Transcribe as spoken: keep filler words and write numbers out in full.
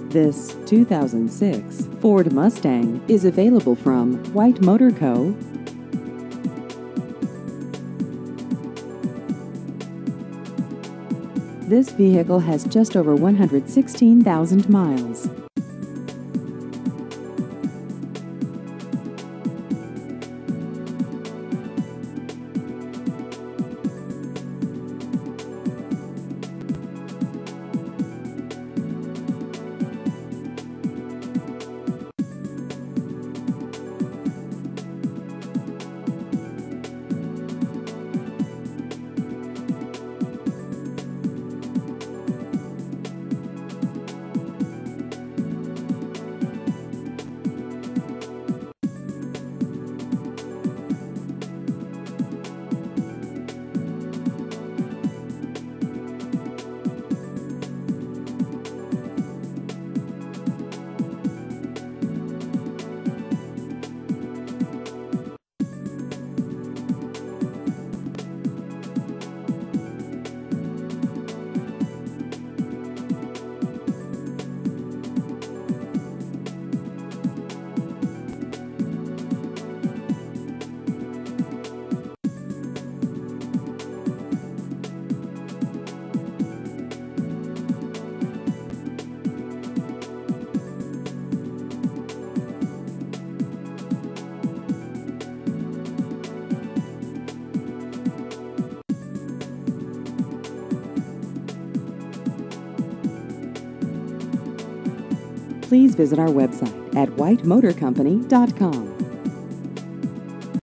This two thousand six Ford Mustang is available from White Motor Co. This vehicle has just over one hundred sixteen thousand miles. Please visit our website at white motor company dot com.